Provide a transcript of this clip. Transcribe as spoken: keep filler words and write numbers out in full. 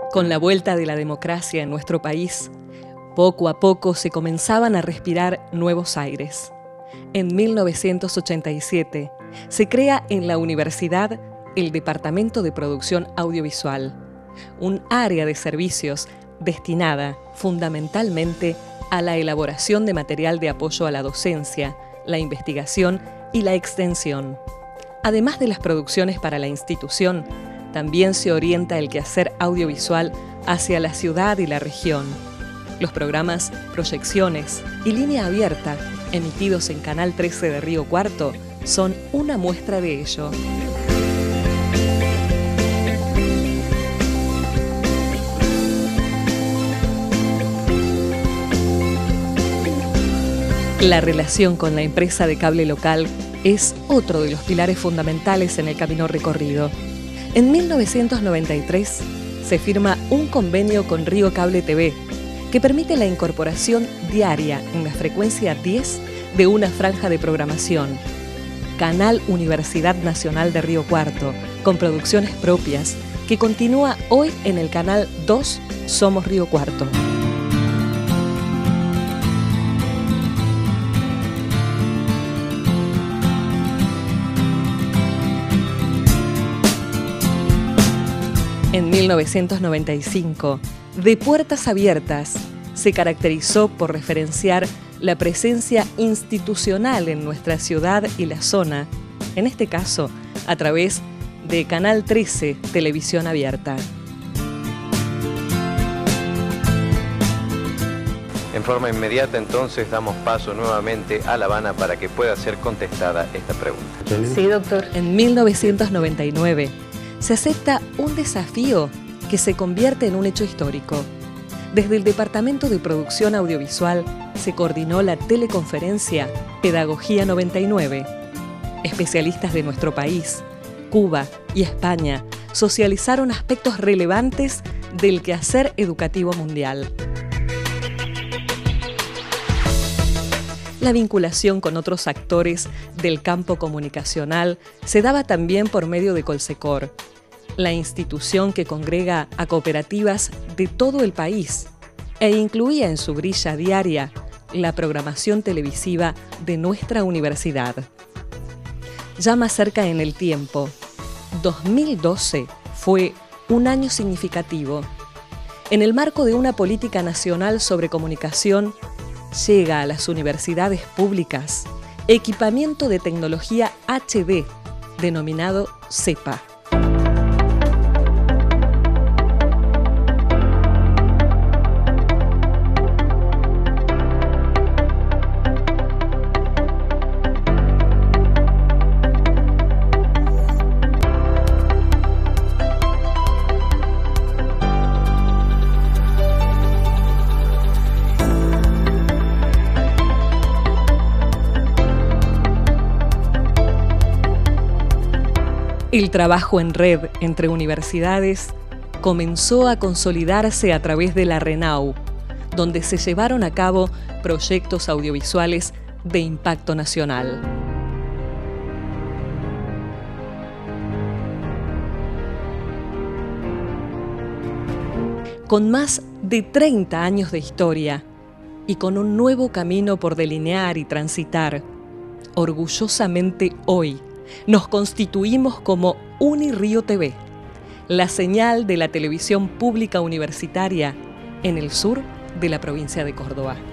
Con la vuelta de la democracia en nuestro país, poco a poco se comenzaban a respirar nuevos aires. En mil novecientos ochenta y siete se crea en la universidad el Departamento de Producción Audiovisual, un área de servicios destinada fundamentalmente a la elaboración de material de apoyo a la docencia, la investigación y la extensión. Además de las producciones para la institución, también se orienta el quehacer audiovisual hacia la ciudad y la región. Los programas Proyecciones y Línea Abierta, emitidos en Canal trece de Río Cuarto, son una muestra de ello. La relación con la empresa de cable local es otro de los pilares fundamentales en el camino recorrido. En mil novecientos noventa y tres se firma un convenio con Río Cable T V que permite la incorporación diaria en la frecuencia diez de una franja de programación. Canal Universidad Nacional de Río Cuarto, con producciones propias, que continúa hoy en el canal dos Somos Río Cuarto. En mil novecientos noventa y cinco, De Puertas Abiertas se caracterizó por referenciar la presencia institucional en nuestra ciudad y la zona, en este caso a través de Canal trece Televisión Abierta. En forma inmediata entonces damos paso nuevamente a La Habana para que pueda ser contestada esta pregunta. Sí, doctor. En mil novecientos noventa y nueve se acepta un desafío que se convierte en un hecho histórico. Desde el Departamento de Producción Audiovisual se coordinó la teleconferencia Pedagogía noventa y nueve. Especialistas de nuestro país, Cuba y España socializaron aspectos relevantes del quehacer educativo mundial. La vinculación con otros actores del campo comunicacional se daba también por medio de Colsecor, la institución que congrega a cooperativas de todo el país e incluía en su grilla diaria la programación televisiva de nuestra universidad. Ya más cerca en el tiempo, dos mil doce fue un año significativo. En el marco de una política nacional sobre comunicación, llega a las universidades públicas equipamiento de tecnología H D, denominado CEPA. El trabajo en red entre universidades comenzó a consolidarse a través de la RENAU, donde se llevaron a cabo proyectos audiovisuales de impacto nacional. Con más de treinta años de historia y con un nuevo camino por delinear y transitar, orgullosamente hoy nos constituimos como UniRío T V, la señal de la televisión pública universitaria en el sur de la provincia de Córdoba.